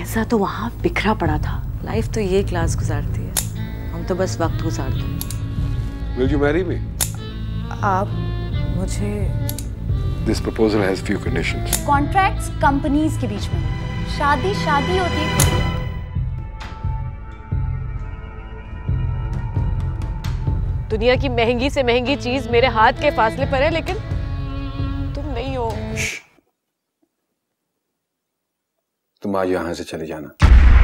पैसा तो वहाँ बिखरा पड़ा था। लाइफ तो ये क्लास गुजारती है, हम तो बस वक्त गुजारते हैं। Will you marry me? आप मुझे This proposal has few conditions. Contracts companies के बीच में, शादी शादी होती है। दुनिया की महंगी से महंगी चीज मेरे हाथ के फासले पर है, लेकिन तुम नहीं हो। तुम आज यहाँ से चले जाना।